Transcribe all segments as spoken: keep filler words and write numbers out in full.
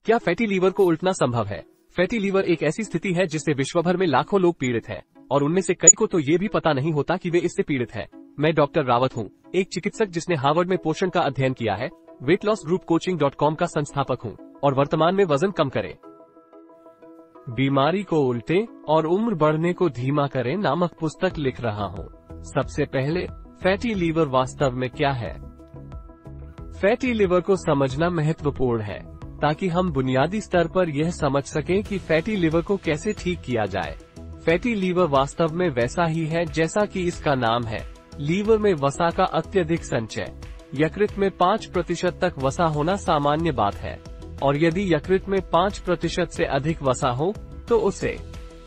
क्या fatty liver को उल्टना संभव है? फैटी लीवर एक ऐसी स्थिति है जिससे विश्व भर में लाखों लोग पीड़ित हैं और उनमें से कई को तो ये भी पता नहीं होता कि वे इससे पीड़ित हैं। मैं डॉक्टर रावत हूँ, एक चिकित्सक जिसने हार्वर्ड में पोषण का अध्ययन किया है, weight loss group coaching dot com का संस्थापक हूँ और वर्तमान में वजन कम करें, बीमारी को उल्टे और उम्र बढ़ने को धीमा करें नामक पुस्तक लिख रहा हूँ। सबसे पहले, फैटी लीवर वास्तव में क्या है? फैटी लीवर को समझना महत्वपूर्ण है ताकि हम बुनियादी स्तर पर यह समझ सकें कि फैटी लीवर को कैसे ठीक किया जाए। फैटी लीवर वास्तव में वैसा ही है जैसा कि इसका नाम है, लीवर में वसा का अत्यधिक संचय। यकृत में पाँच प्रतिशत तक वसा होना सामान्य बात है और यदि यकृत में पाँच प्रतिशत से अधिक वसा हो तो उसे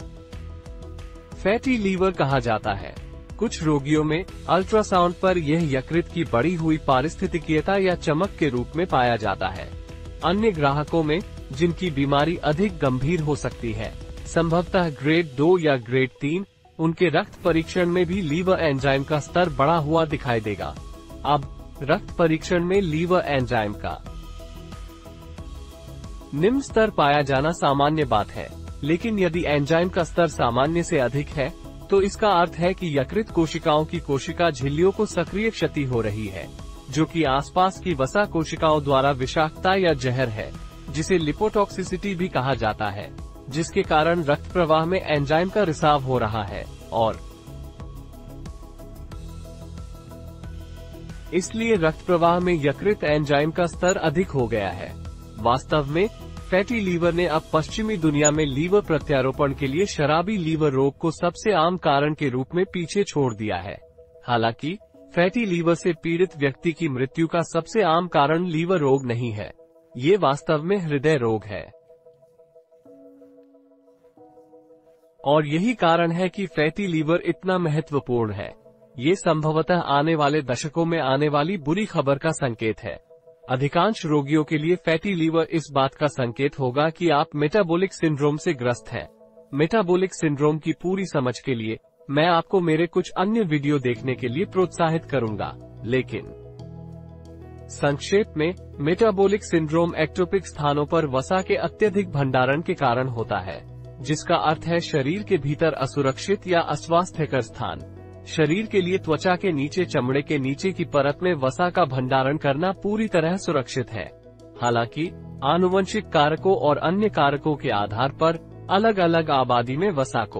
फैटी लीवर कहा जाता है। कुछ रोगियों में अल्ट्रासाउंड पर यह यकृत की बढ़ी हुई पारिस्थितिकीयता या चमक के रूप में पाया जाता है। अन्य ग्राहकों में, जिनकी बीमारी अधिक गंभीर हो सकती है, संभवतः ग्रेड दो या ग्रेड तीन, उनके रक्त परीक्षण में भी लीवर एंजाइम का स्तर बढ़ा हुआ दिखाई देगा। अब रक्त परीक्षण में लीवर एंजाइम का निम्न स्तर पाया जाना सामान्य बात है, लेकिन यदि एंजाइम का स्तर सामान्य से अधिक है तो इसका अर्थ है कि यकृत कोशिकाओं की कोशिका झिल्लियों को सक्रिय क्षति हो रही है, जो कि आसपास की वसा कोशिकाओं द्वारा विषाक्तता या जहर है, जिसे लिपोटॉक्सिसिटी भी कहा जाता है, जिसके कारण रक्त प्रवाह में एंजाइम का रिसाव हो रहा है और इसलिए रक्त प्रवाह में यकृत एंजाइम का स्तर अधिक हो गया है। वास्तव में फैटी लीवर ने अब पश्चिमी दुनिया में लीवर प्रत्यारोपण के लिए शराबी लीवर रोग को सबसे आम कारण के रूप में पीछे छोड़ दिया है। हालांकि फैटी लीवर से पीड़ित व्यक्ति की मृत्यु का सबसे आम कारण लीवर रोग नहीं है, ये वास्तव में हृदय रोग है। और यही कारण है कि फैटी लीवर इतना महत्वपूर्ण है। ये संभवतः आने वाले दशकों में आने वाली बुरी खबर का संकेत है। अधिकांश रोगियों के लिए फैटी लीवर इस बात का संकेत होगा कि आप मेटाबॉलिक सिंड्रोम से ग्रस्त हैं। मेटाबॉलिक सिंड्रोम की पूरी समझ के लिए मैं आपको मेरे कुछ अन्य वीडियो देखने के लिए प्रोत्साहित करूंगा, लेकिन संक्षेप में, मेटाबॉलिक सिंड्रोम एक्टोपिक स्थानों पर वसा के अत्यधिक भंडारण के कारण होता है, जिसका अर्थ है शरीर के भीतर असुरक्षित या अस्वास्थ्यकर स्थान। शरीर के लिए त्वचा के नीचे चमड़े के नीचे की परत में वसा का भंडारण करना पूरी तरह सुरक्षित है। हालांकि आनुवंशिक कारकों और अन्य कारकों के आधार पर अलग अलग आबादी में वसा को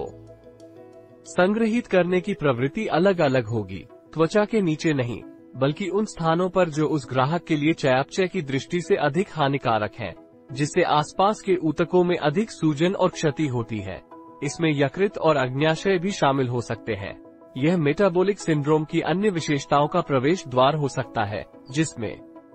संग्रहित करने की प्रवृत्ति अलग अलग होगी। त्वचा के नीचे नहीं, बल्कि उन स्थानों पर जो उस ग्राहक के लिए चयापचय की दृष्टि से अधिक हानिकारक हैं, जिससे आसपास के ऊतकों में अधिक सूजन और क्षति होती है। इसमें यकृत और अग्न्याशय भी शामिल हो सकते हैं। यह मेटाबॉलिक सिंड्रोम की अन्य विशेषताओं का प्रवेश द्वार हो सकता है, जिसमें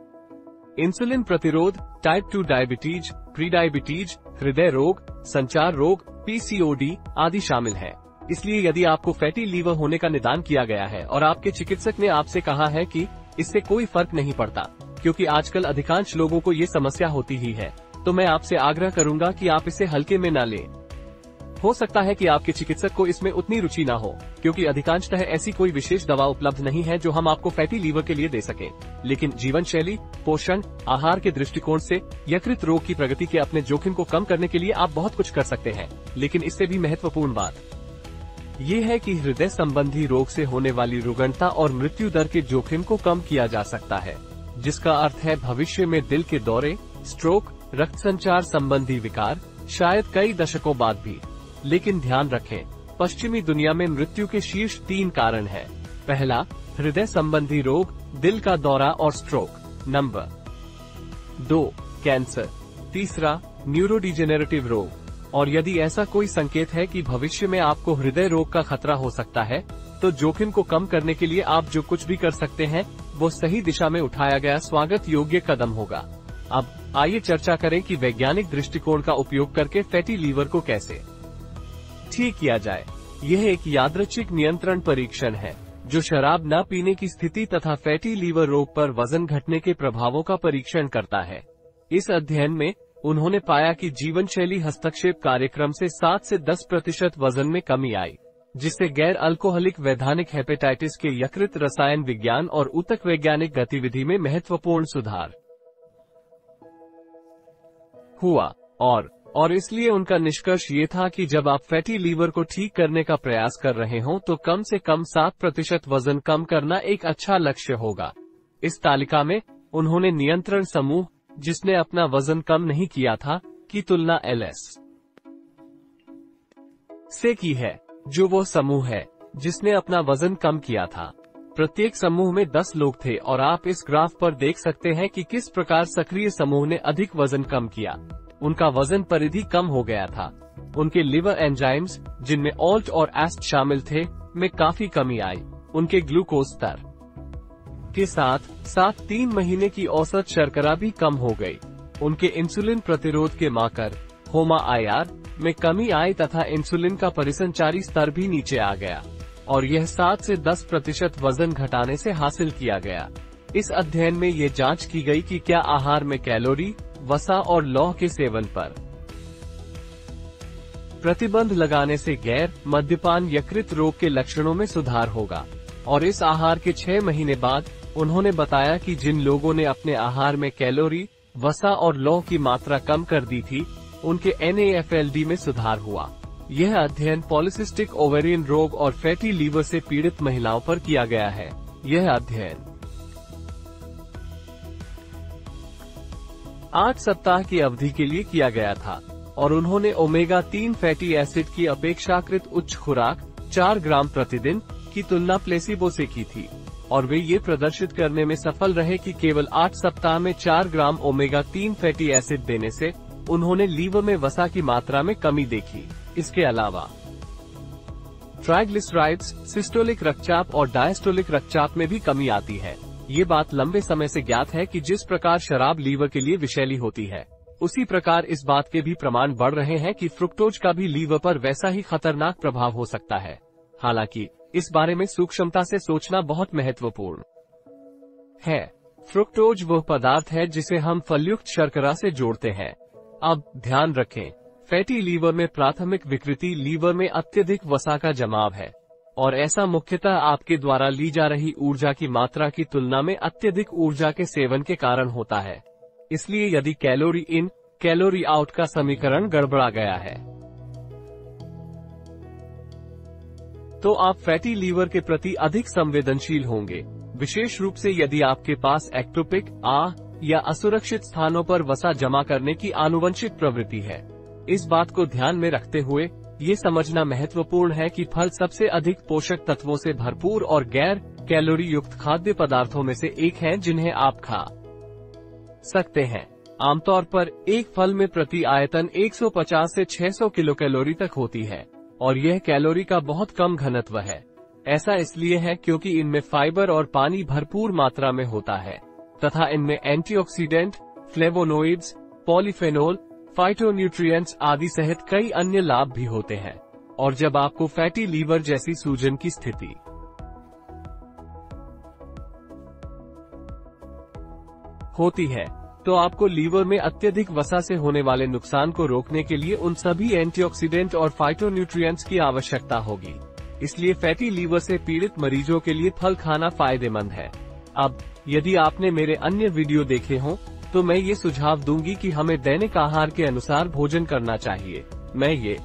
इंसुलिन प्रतिरोध, टाइप टू डायबिटीज, प्रीडायबिटीज, हृदय रोग, संचार रोग, पीसीओडी आदि शामिल है। इसलिए यदि आपको फैटी लीवर होने का निदान किया गया है और आपके चिकित्सक ने आपसे कहा है कि इससे कोई फर्क नहीं पड़ता, क्योंकि आजकल अधिकांश लोगों को ये समस्या होती ही है, तो मैं आपसे आग्रह करूंगा कि आप इसे हल्के में न लें। हो सकता है कि आपके चिकित्सक को इसमें उतनी रुचि ना हो, क्योंकि अधिकांशतः ऐसी कोई विशेष दवा उपलब्ध नहीं है जो हम आपको फैटी लीवर के लिए दे सकें। लेकिन जीवन शैली, पोषण, आहार के दृष्टिकोण से यकृत रोग की प्रगति के अपने जोखिम को कम करने के लिए आप बहुत कुछ कर सकते हैं। लेकिन इससे भी महत्वपूर्ण बात ये है कि हृदय संबंधी रोग से होने वाली रुग्णता और मृत्यु दर के जोखिम को कम किया जा सकता है, जिसका अर्थ है भविष्य में दिल के दौरे, स्ट्रोक, रक्त संचार संबंधी विकार, शायद कई दशकों बाद भी। लेकिन ध्यान रखें, पश्चिमी दुनिया में मृत्यु के शीर्ष तीन कारण हैं। पहला, हृदय संबंधी रोग, दिल का दौरा और स्ट्रोक। नंबर दो, कैंसर। तीसरा, न्यूरोडिजेनरेटिव रोग। और यदि ऐसा कोई संकेत है कि भविष्य में आपको हृदय रोग का खतरा हो सकता है, तो जोखिम को कम करने के लिए आप जो कुछ भी कर सकते हैं वो सही दिशा में उठाया गया स्वागत योग्य कदम होगा। अब आइए चर्चा करें कि वैज्ञानिक दृष्टिकोण का उपयोग करके फैटी लीवर को कैसे ठीक किया जाए। यह एक यादृच्छिक नियंत्रण परीक्षण है जो शराब न पीने की स्थिति तथा फैटी लीवर रोग पर वजन घटने के प्रभावों का परीक्षण करता है। इस अध्ययन में उन्होंने पाया कि जीवन शैली हस्तक्षेप कार्यक्रम से सात से दस प्रतिशत वजन में कमी आई, जिससे गैर अल्कोहलिक वैधानिक हेपेटाइटिस के यकृत रसायन विज्ञान और ऊतक वैज्ञानिक गतिविधि में महत्वपूर्ण सुधार हुआ और और इसलिए उनका निष्कर्ष ये था कि जब आप फैटी लीवर को ठीक करने का प्रयास कर रहे हों तो कम से कम सात प्रतिशत वजन कम करना एक अच्छा लक्ष्य होगा। इस तालिका में उन्होंने नियंत्रण समूह, जिसने अपना वजन कम नहीं किया था, की तुलना एल एस से की है, जो वो समूह है जिसने अपना वजन कम किया था। प्रत्येक समूह में दस लोग थे और आप इस ग्राफ पर देख सकते हैं कि किस प्रकार सक्रिय समूह ने अधिक वजन कम किया। उनका वजन परिधि कम हो गया था। उनके लिवर एंजाइम्स, जिनमें ऑल्ट और एस्ट शामिल थे, में काफी कमी आई। उनके ग्लूकोज स्तर के साथ साथ तीन महीने की औसत शर्करा भी कम हो गई। उनके इंसुलिन प्रतिरोध के मार्कर होमा आई आर में कमी आई तथा इंसुलिन का परिसंचारी स्तर भी नीचे आ गया और यह सात से दस प्रतिशत वजन घटाने से हासिल किया गया। इस अध्ययन में ये जांच की गई कि क्या आहार में कैलोरी, वसा और लौह के सेवन पर प्रतिबंध लगाने से गैर मद्यपान यकृत रोग के लक्षणों में सुधार होगा। और इस आहार के छह महीने बाद उन्होंने बताया कि जिन लोगों ने अपने आहार में कैलोरी, वसा और लौह की मात्रा कम कर दी थी, उनके N A F L D में सुधार हुआ। यह अध्ययन पॉलिसिस्टिक ओवेरियन रोग और फैटी लीवर से पीड़ित महिलाओं पर किया गया है। यह अध्ययन आठ सप्ताह की अवधि के लिए किया गया था और उन्होंने ओमेगा तीन फैटी एसिड की अपेक्षाकृत उच्च खुराक चार ग्राम प्रतिदिन की तुलना प्लेसिबो से की थी और वे ये प्रदर्शित करने में सफल रहे कि केवल आठ सप्ताह में चार ग्राम ओमेगा तीन फैटी एसिड देने से उन्होंने लीवर में वसा की मात्रा में कमी देखी। इसके अलावा ट्राइग्लिसराइड्स, सिस्टोलिक रक्तचाप और डायस्टोलिक रक्तचाप में भी कमी आती है। ये बात लंबे समय से ज्ञात है कि जिस प्रकार शराब लीवर के लिए विषैली होती है, उसी प्रकार इस बात के भी प्रमाण बढ़ रहे हैं कि फ्रुक्टोज का भी लीवर पर वैसा ही खतरनाक प्रभाव हो सकता है। हालांकि इस बारे में सूक्ष्मता से सोचना बहुत महत्वपूर्ण है। फ्रुक्टोज वह पदार्थ है जिसे हम फलयुक्त शर्करा से जोड़ते हैं। अब ध्यान रखें, फैटी लीवर में प्राथमिक विकृति लीवर में अत्यधिक वसा का जमाव है और ऐसा मुख्यतः आपके द्वारा ली जा रही ऊर्जा की मात्रा की तुलना में अत्यधिक ऊर्जा के सेवन के कारण होता है। इसलिए यदि कैलोरी इन, कैलोरी आउट का समीकरण गड़बड़ा गया है तो आप फैटी लीवर के प्रति अधिक संवेदनशील होंगे, विशेष रूप से यदि आपके पास एक्टोपिक आ या असुरक्षित स्थानों पर वसा जमा करने की आनुवंशिक प्रवृत्ति है। इस बात को ध्यान में रखते हुए ये समझना महत्वपूर्ण है कि फल सबसे अधिक पोषक तत्वों से भरपूर और गैर कैलोरी युक्त खाद्य पदार्थों में से एक हैं जिन्हें आप खा सकते हैं। आमतौर पर एक फल में प्रति आयतन एक सौ पचास से छह सौ किलो कैलोरी तक होती है और यह कैलोरी का बहुत कम घनत्व है। ऐसा इसलिए है क्योंकि इनमें फाइबर और पानी भरपूर मात्रा में होता है तथा इनमें एंटीऑक्सीडेंट, फ्लेवोनोइड्स, पॉलीफेनोल, फाइटोन्यूट्रिएंट्स आदि सहित कई अन्य लाभ भी होते हैं। और जब आपको फैटी लीवर जैसी सूजन की स्थिति होती है तो आपको लीवर में अत्यधिक वसा से होने वाले नुकसान को रोकने के लिए उन सभी एंटीऑक्सीडेंट और फाइटोन्यूट्रिएंट्स की आवश्यकता होगी। इसलिए फैटी लीवर से पीड़ित मरीजों के लिए फल खाना फायदेमंद है। अब यदि आपने मेरे अन्य वीडियो देखे हों तो मैं ये सुझाव दूंगी कि हमें दैनिक आहार के अनुसार भोजन करना चाहिए। मैं ये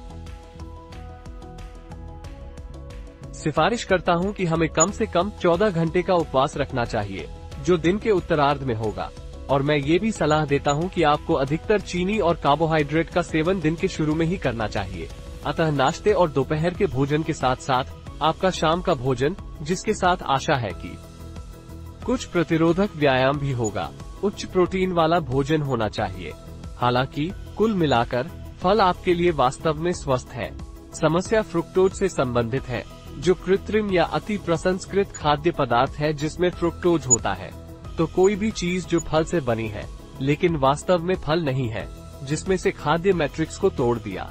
सिफारिश करता हूं कि हमें कम से कम चौदह घंटे का उपवास रखना चाहिए, जो दिन के उत्तरार्ध में होगा। और मैं ये भी सलाह देता हूं कि आपको अधिकतर चीनी और कार्बोहाइड्रेट का सेवन दिन के शुरू में ही करना चाहिए। अतः नाश्ते और दोपहर के भोजन के साथ साथ आपका शाम का भोजन, जिसके साथ आशा है कि कुछ प्रतिरोधक व्यायाम भी होगा, उच्च प्रोटीन वाला भोजन होना चाहिए। हालांकि कुल मिलाकर फल आपके लिए वास्तव में स्वस्थ है। समस्या फ्रुक्टोज से संबंधित है, जो कृत्रिम या अति प्रसंस्कृत खाद्य पदार्थ है जिसमें फ्रुक्टोज होता है। तो कोई भी चीज जो फल से बनी है लेकिन वास्तव में फल नहीं है, जिसमें से खाद्य मैट्रिक्स को तोड़ दिया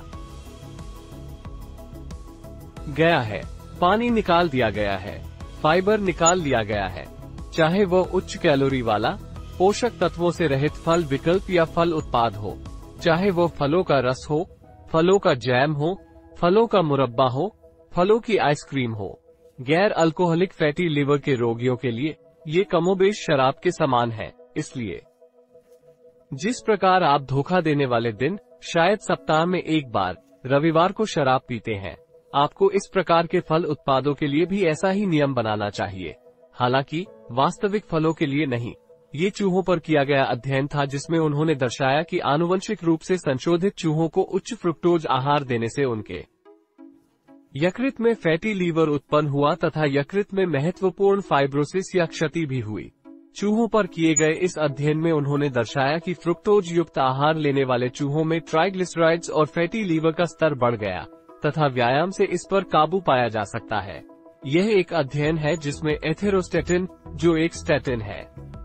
गया है, पानी निकाल दिया गया है, फाइबर निकाल लिया गया है, चाहे वह उच्च कैलोरी वाला पोषक तत्वों से रहित फल विकल्प या फल उत्पाद हो, चाहे वो फलों का रस हो, फलों का जैम हो, फलों का मुरब्बा हो, फलों की आइसक्रीम हो। गैर अल्कोहलिक फैटी लिवर के रोगियों के लिए ये कमोबेश शराब के समान है। इसलिए जिस प्रकार आप धोखा देने वाले दिन, शायद सप्ताह में एक बार, रविवार को शराब पीते हैं, आपको इस प्रकार के फल उत्पादों के लिए भी ऐसा ही नियम बनाना चाहिए। हालांकि वास्तविक फलों के लिए नहीं। ये चूहों पर किया गया अध्ययन था जिसमें उन्होंने दर्शाया कि आनुवंशिक रूप से संशोधित चूहों को उच्च फ्रुक्टोज आहार देने से उनके यकृत में फैटी लीवर उत्पन्न हुआ तथा यकृत में महत्वपूर्ण फाइब्रोसिस या क्षति भी हुई। चूहों पर किए गए इस अध्ययन में उन्होंने दर्शाया कि फ्रुक्टोज युक्त आहार लेने वाले चूहों में ट्राइग्लिसराइड्स और फैटी लीवर का स्तर बढ़ गया तथा व्यायाम से इस पर काबू पाया जा सकता है। यह एक अध्ययन है जिसमें एथेरोस्टेटिन, जो एक स्टैटिन है,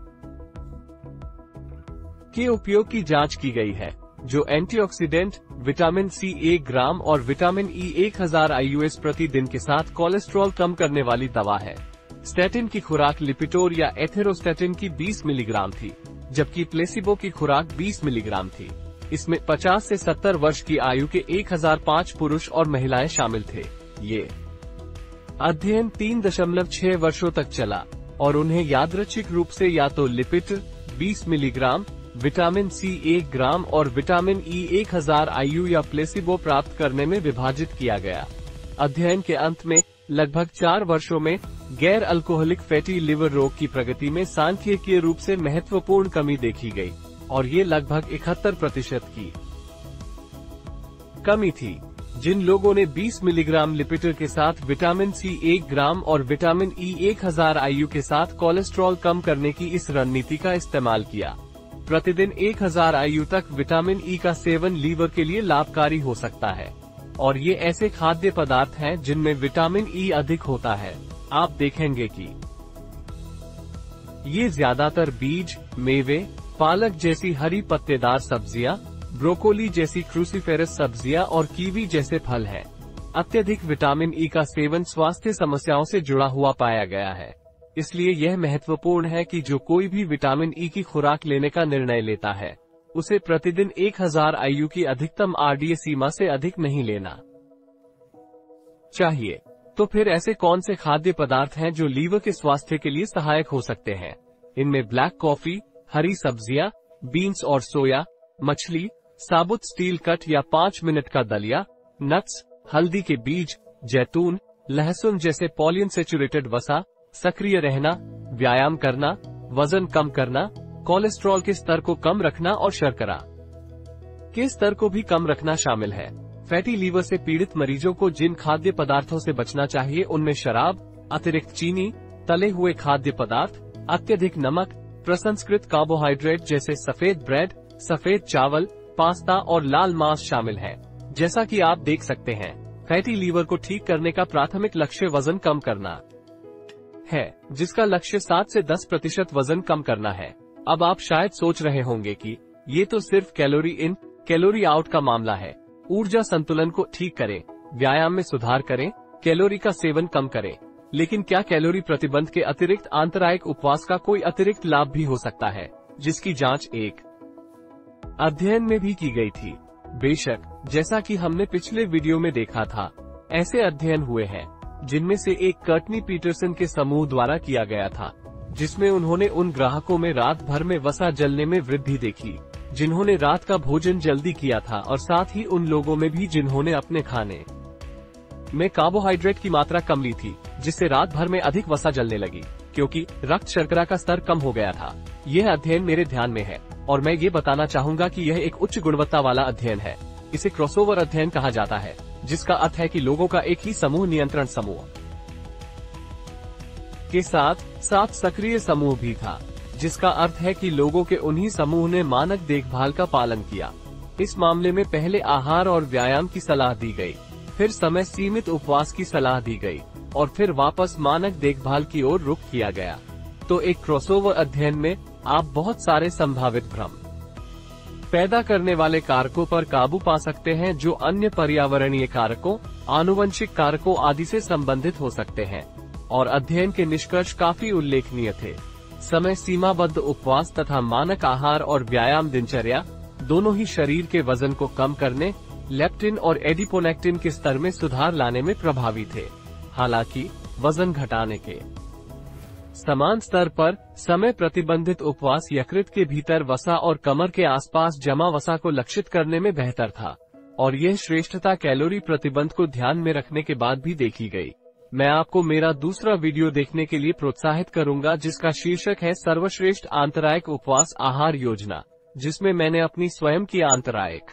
के उपयोग की जांच की गई है, जो एंटीऑक्सीडेंट, विटामिन सी एक ग्राम और विटामिन ई एक हजार आईयूएस प्रतिदिन के साथ कोलेस्ट्रॉल कम करने वाली दवा है। स्टैटिन की खुराक लिपिटोर या एथेरोस्टेटिन की बीस मिलीग्राम थी, जबकि प्लेसिबो की खुराक बीस मिलीग्राम थी। इसमें पचास से सत्तर वर्ष की आयु के एक हजार पाँच पुरुष और महिलाएं शामिल थे। ये अध्ययन तीन दशमलव छह वर्षों तक चला और उन्हें यादृच्छिक रूप से या तो लिपिट बीस मिलीग्राम, विटामिन सी एक ग्राम और विटामिन ई एक हजार आईयू या प्लेसिबो प्राप्त करने में विभाजित किया गया। अध्ययन के अंत में लगभग चार वर्षों में गैर अल्कोहलिक फैटी लिवर रोग की प्रगति में सांख्यिकीय रूप से महत्वपूर्ण कमी देखी गई और ये लगभग इकहत्तर प्रतिशत की कमी थी। जिन लोगों ने बीस मिलीग्राम लिपिटर के साथ विटामिन सी एक ग्राम और विटामिन ई एक हजार आईयू के साथ कोलेस्ट्रॉल कम करने की इस रणनीति का इस्तेमाल किया, प्रतिदिन एक हजार आईयू तक विटामिन ई का सेवन लीवर के लिए लाभकारी हो सकता है। और ये ऐसे खाद्य पदार्थ हैं जिनमें विटामिन ई अधिक होता है। आप देखेंगे कि ये ज्यादातर बीज, मेवे, पालक जैसी हरी पत्तेदार सब्जियां, ब्रोकोली जैसी क्रूसीफेरस सब्जियां और कीवी जैसे फल हैं। अत्यधिक विटामिन ई का सेवन स्वास्थ्य समस्याओं से जुड़ा हुआ पाया गया है। इसलिए यह महत्वपूर्ण है कि जो कोई भी विटामिन ई की खुराक लेने का निर्णय लेता है, उसे प्रतिदिन एक हजार आईयू की अधिकतम आरडीए सीमा से अधिक नहीं लेना चाहिए। तो फिर ऐसे कौन से खाद्य पदार्थ हैं जो लीवर के स्वास्थ्य के लिए सहायक हो सकते हैं? इनमें ब्लैक कॉफी, हरी सब्जियां, बीन्स और सोया, मछली, साबुत स्टील कट या पाँच मिनट का दलिया, नट्स, हल्दी के बीज, जैतून, लहसुन जैसे पॉलिअनसेचुरेटेड वसा, सक्रिय रहना, व्यायाम करना, वजन कम करना, कोलेस्ट्रॉल के स्तर को कम रखना और शर्करा के स्तर को भी कम रखना शामिल है। फैटी लीवर से पीड़ित मरीजों को जिन खाद्य पदार्थों से बचना चाहिए उनमें शराब, अतिरिक्त चीनी, तले हुए खाद्य पदार्थ, अत्यधिक नमक, प्रसंस्कृत कार्बोहाइड्रेट जैसे सफेद ब्रेड, सफेद चावल, पास्ता और लाल मांस शामिल है। जैसा कि आप देख सकते हैं, फैटी लीवर को ठीक करने का प्राथमिक लक्ष्य वजन कम करना है, जिसका लक्ष्य सात से दस प्रतिशत वजन कम करना है। अब आप शायद सोच रहे होंगे कि ये तो सिर्फ कैलोरी इन, कैलोरी आउट का मामला है। ऊर्जा संतुलन को ठीक करें, व्यायाम में सुधार करें, कैलोरी का सेवन कम करें। लेकिन क्या कैलोरी प्रतिबंध के अतिरिक्त आंतरायिक उपवास का कोई अतिरिक्त लाभ भी हो सकता है, जिसकी जांच एक अध्ययन में भी की गई थी? बेशक, जैसा कि हमने पिछले वीडियो में देखा था, ऐसे अध्ययन हुए हैं, जिनमें से एक कर्टनी पीटरसन के समूह द्वारा किया गया था, जिसमें उन्होंने उन ग्राहकों में रात भर में वसा जलने में वृद्धि देखी जिन्होंने रात का भोजन जल्दी किया था, और साथ ही उन लोगों में भी जिन्होंने अपने खाने में कार्बोहाइड्रेट की मात्रा कम ली थी, जिससे रात भर में अधिक वसा जलने लगी, क्योंकि रक्त शर्करा का स्तर कम हो गया था। यह अध्ययन मेरे ध्यान में है और मैं ये बताना चाहूंगा कि यह एक उच्च गुणवत्ता वाला अध्ययन है। इसे क्रॉसओवर अध्ययन कहा जाता है, जिसका अर्थ है कि लोगों का एक ही समूह नियंत्रण समूह के साथ साथ सक्रिय समूह भी था, जिसका अर्थ है कि लोगों के उन्हीं समूह ने मानक देखभाल का पालन किया। इस मामले में पहले आहार और व्यायाम की सलाह दी गई, फिर समय सीमित उपवास की सलाह दी गई और फिर वापस मानक देखभाल की ओर रुख किया गया। तो एक क्रॉसओवर अध्ययन में आप बहुत सारे संभावित भ्रम पैदा करने वाले कारकों पर काबू पा सकते हैं, जो अन्य पर्यावरणीय कारकों, आनुवंशिक कारकों आदि से संबंधित हो सकते हैं। और अध्ययन के निष्कर्ष काफी उल्लेखनीय थे। समय सीमाबद्ध उपवास तथा मानक आहार और व्यायाम दिनचर्या दोनों ही शरीर के वजन को कम करने, लेप्टिन और एडिपोनेक्टिन के स्तर में सुधार लाने में प्रभावी थे। हालांकि वजन घटाने के समान स्तर पर समय प्रतिबंधित उपवास यकृत के भीतर वसा और कमर के आसपास जमा वसा को लक्षित करने में बेहतर था, और यह श्रेष्ठता कैलोरी प्रतिबंध को ध्यान में रखने के बाद भी देखी गई। मैं आपको मेरा दूसरा वीडियो देखने के लिए प्रोत्साहित करूंगा, जिसका शीर्षक है सर्वश्रेष्ठ आंतरायिक उपवास आहार योजना, जिसमें मैंने अपनी स्वयं की आंतरायिक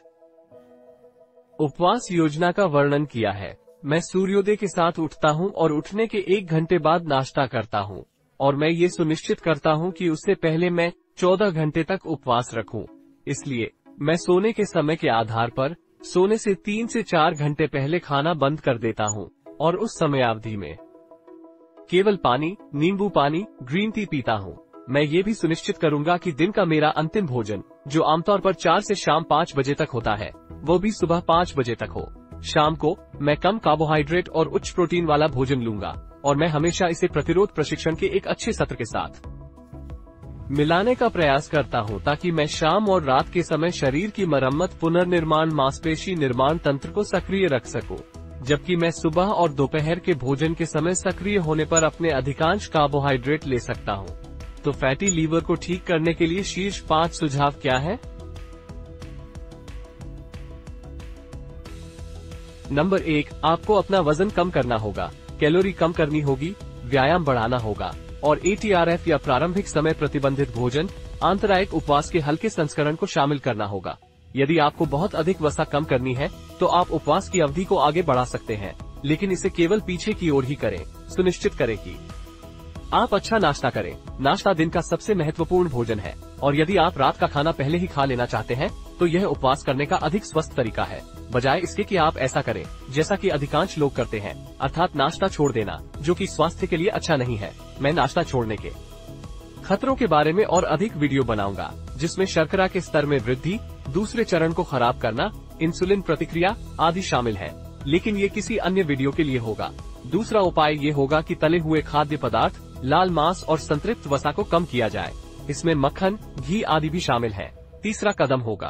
उपवास योजना का वर्णन किया है। मैं सूर्योदय के साथ उठता हूं और उठने के एक घंटे बाद नाश्ता करता हूं, और मैं ये सुनिश्चित करता हूं कि उससे पहले मैं चौदह घंटे तक उपवास रखूं। इसलिए मैं सोने के समय के आधार पर सोने से तीन से चार घंटे पहले खाना बंद कर देता हूं, और उस समयावधि में केवल पानी, नींबू पानी, ग्रीन टी पीता हूं। मैं ये भी सुनिश्चित करूंगा कि दिन का मेरा अंतिम भोजन, जो आमतौर पर चार से शाम पाँच बजे तक होता है, वो भी सुबह पाँच बजे तक हो। शाम को मैं कम कार्बोहाइड्रेट और उच्च प्रोटीन वाला भोजन लूंगा, और मैं हमेशा इसे प्रतिरोध प्रशिक्षण के एक अच्छे सत्र के साथ मिलाने का प्रयास करता हूं, ताकि मैं शाम और रात के समय शरीर की मरम्मत, पुनर्निर्माण, मांसपेशी निर्माण तंत्र को सक्रिय रख सकूं, जबकि मैं सुबह और दोपहर के भोजन के समय सक्रिय होने पर अपने अधिकांश कार्बोहाइड्रेट ले सकता हूं। तो फैटी लीवर को ठीक करने के लिए शीर्ष पांच सुझाव क्या है? नंबर एक, आपको अपना वजन कम करना होगा, कैलोरी कम करनी होगी, व्यायाम बढ़ाना होगा, और ए टी आर एफ या प्रारंभिक समय प्रतिबंधित भोजन, आंतरायिक उपवास के हल्के संस्करण को शामिल करना होगा। यदि आपको बहुत अधिक वसा कम करनी है, तो आप उपवास की अवधि को आगे बढ़ा सकते हैं, लेकिन इसे केवल पीछे की ओर ही करें। सुनिश्चित करें कि आप अच्छा नाश्ता करें। नाश्ता दिन का सबसे महत्वपूर्ण भोजन है, और यदि आप रात का खाना पहले ही खा लेना चाहते हैं, तो यह उपवास करने का अधिक स्वस्थ तरीका है, बजाय इसके कि आप ऐसा करें जैसा कि अधिकांश लोग करते हैं, अर्थात नाश्ता छोड़ देना, जो कि स्वास्थ्य के लिए अच्छा नहीं है। मैं नाश्ता छोड़ने के खतरों के बारे में और अधिक वीडियो बनाऊंगा, जिसमें शर्करा के स्तर में वृद्धि, दूसरे चरण को खराब करना, इंसुलिन प्रतिक्रिया आदि शामिल है, लेकिन ये किसी अन्य वीडियो के लिए होगा। दूसरा उपाय ये होगा कि तले हुए खाद्य पदार्थ, लाल मांस और संतृप्त वसा को कम किया जाए। इसमें मक्खन, घी आदि भी शामिल है। तीसरा कदम होगा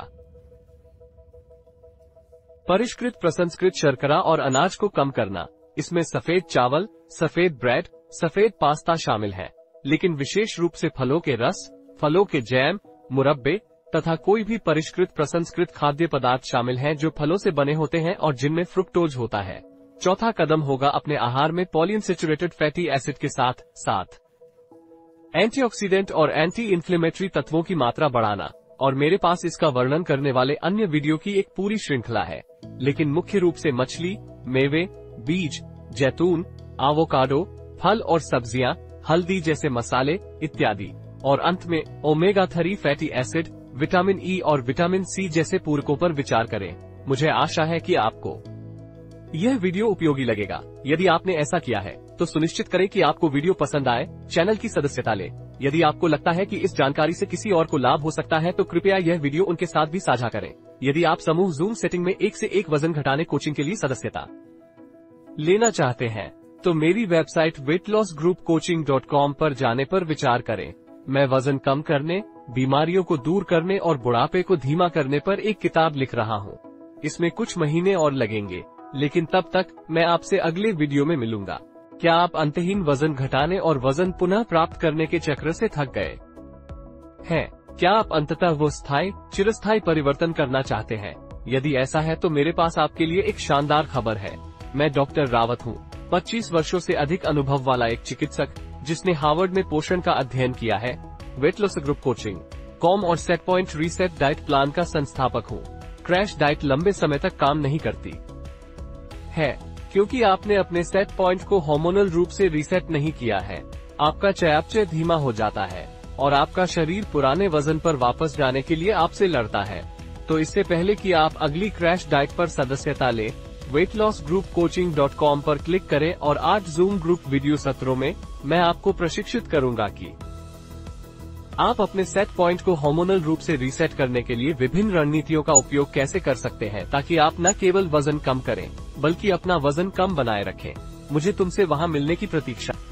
परिष्कृत प्रसंस्कृत शर्करा और अनाज को कम करना। इसमें सफेद चावल, सफेद ब्रेड, सफेद पास्ता शामिल है, लेकिन विशेष रूप से फलों के रस, फलों के जैम, मुरब्बे तथा कोई भी परिष्कृत प्रसंस्कृत खाद्य पदार्थ शामिल हैं जो फलों से बने होते हैं और जिनमें फ्रुक्टोज होता है। चौथा कदम होगा अपने आहार में पॉलीअनसैचुरेटेड फैटी एसिड के साथ साथ एंटीऑक्सीडेंट और एंटी इन्फ्लेमेटरी तत्वों की मात्रा बढ़ाना, और मेरे पास इसका वर्णन करने वाले अन्य वीडियो की एक पूरी श्रृंखला है, लेकिन मुख्य रूप से मछली, मेवे, बीज, जैतून, एवोकाडो, फल और सब्जियां, हल्दी जैसे मसाले इत्यादि, और अंत में omega three fatty acid, vitamin E और विटामिन सी जैसे पूरकों पर विचार करें। मुझे आशा है कि आपको यह वीडियो उपयोगी लगेगा। यदि आपने ऐसा किया है, तो सुनिश्चित करें कि आपको वीडियो पसंद आए, चैनल की सदस्यता लें। यदि आपको लगता है कि इस जानकारी से किसी और को लाभ हो सकता है, तो कृपया यह वीडियो उनके साथ भी साझा करें। यदि आप समूह जूम सेटिंग में एक से एक वजन घटाने कोचिंग के लिए सदस्यता लेना चाहते हैं, तो मेरी website weight loss group coaching dot com पर जाने पर विचार करें। मैं वजन कम करने, बीमारियों को दूर करने और बुढ़ापे को धीमा करने पर एक किताब लिख रहा हूँ। इसमें कुछ महीने और लगेंगे, लेकिन तब तक मैं आपसे अगले वीडियो में मिलूंगा। क्या आप अंतहीन वजन घटाने और वजन पुनः प्राप्त करने के चक्र से थक गए हैं? क्या आप अंततः वो स्थायी, चिरस्थायी परिवर्तन करना चाहते हैं? यदि ऐसा है, तो मेरे पास आपके लिए एक शानदार खबर है। मैं डॉक्टर रावत हूँ, पच्चीस वर्षों से अधिक अनुभव वाला एक चिकित्सक, जिसने हार्वर्ड में पोषण का अध्ययन किया है, weight loss group coaching com और set point reset diet plan का संस्थापक हूँ। क्रैश डाइट लंबे समय तक काम नहीं करती है, क्योंकि आपने अपने सेट पॉइंट को हार्मोनल रूप से रीसेट नहीं किया है। आपका चयापचय धीमा हो जाता है और आपका शरीर पुराने वजन पर वापस जाने के लिए आपसे लड़ता है। तो इससे पहले कि आप अगली क्रैश डाइट पर सदस्यता लें, weight loss group coaching dot com पर क्लिक करें और आज जूम ग्रुप वीडियो सत्रों में मैं आपको प्रशिक्षित करूंगा कि आप अपने सेट पॉइंट को हार्मोनल रूप से रीसेट करने के लिए विभिन्न रणनीतियों का उपयोग कैसे कर सकते हैं, ताकि आप न केवल वजन कम करें, बल्कि अपना वजन कम बनाए रखें। मुझे तुमसे वहां मिलने की प्रतीक्षा